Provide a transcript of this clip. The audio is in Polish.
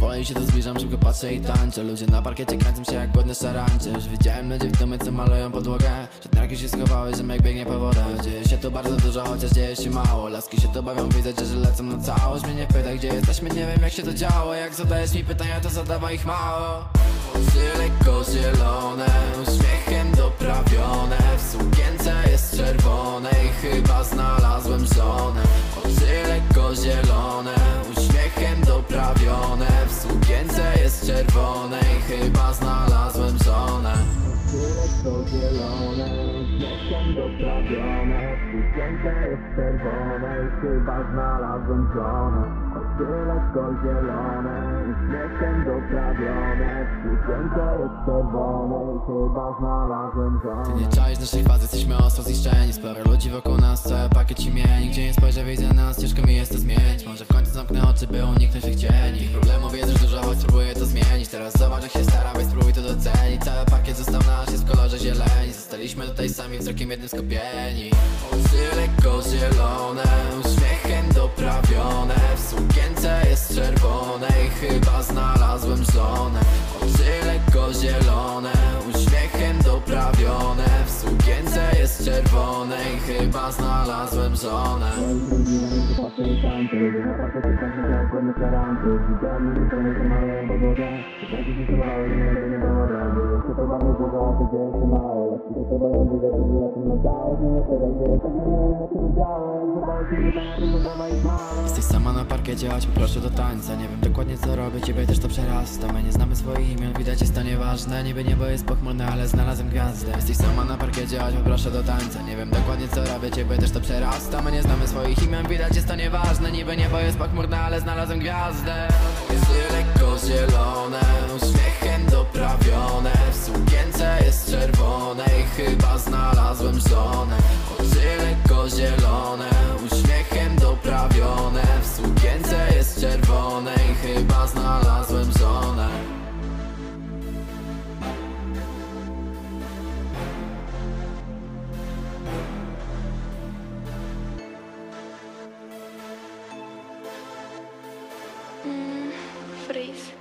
Powoli się tu zbliżam, szybko patrzę i tańczę. Ludzie na parkiecie kręcą się jak głodne szarańcze. Już widziałem ludzi w domy, co malują podłogę. Żadnaki się schowały, ziomek biegnie po wodę. Dzieje się tu bardzo dużo, chociaż dzieje się mało. Laski się tu bawią, widzę, że lecą na całość. Mnie nie pytaj, gdzie jesteśmy, nie wiem jak się to działo. Jak zadajesz mi pytania, to zadawaj ich mało. Oczy lekko zielone, uśmiechem doprawione. W sukience jest czerwone i chyba znalazłem żonę. Oczy lekko zielone, uśmiechem doprawione. W sukience jest czerwone i chyba znalazłem żonę. Oczy lekko zielone, uśmiechem doprawione. W sukience jest czerwone i chyba znalazłem żonę. Oczy lekko zielone, uśmiechem doprawione. W sukience jest czerwone i chyba znalazłem żonę. Ty nie czaisz naszej fazy, jesteśmy ostro zniszczeni. Sporo ludzi wokół nas, cały pakiet imieni. Gdzie nie spojrzę, widzę nas, ciężko mi jest to zmienić. Może w końcu zamknę oczy, by uniknąć tych cieni. Problemów jest już dużo, choć spróbuję to zmienić. Teraz zobacz jak się staram, więc spróbuj to docenić. Cały pakiet został nasz, jest w kolorze zieleni. Zostaliśmy tutaj sami, wzrokiem jednym skupieni. Oczy lekko zielone, uśmiechem doprawione. W sukience jest czerwone i chyba znalazłem żonę. Oczy lekko zielone, uśmiechem doprawione. W sukience jest czerwone i chyba znalazłem żonę. Jesteś sama na parkiecie, chodź poproszę do tańca. Nie wiem dokładnie co robię, ciebie też to przerasta. My nie znamy swoich imion, widać jest to nieważne. Niby niebo jest pochmurne, ale znalazłem gwiazdę. Jesteś sama na parkiecie, chodź poproszę do tańca. Nie wiem dokładnie co robię, ciebie też to przerasta. My nie znamy swoich imion, widać jest to nieważne. Niby niebo jest pochmurne, ale znalazłem gwiazdę. Oczy lekko zielone, uśmiechem doprawione. W sukience jest czerwone i chyba znalazłem żonę. Oczy lekko zielone, uśmiechem doprawione. W sukience jest czerwone i chyba znalazłem żonę. Freeze.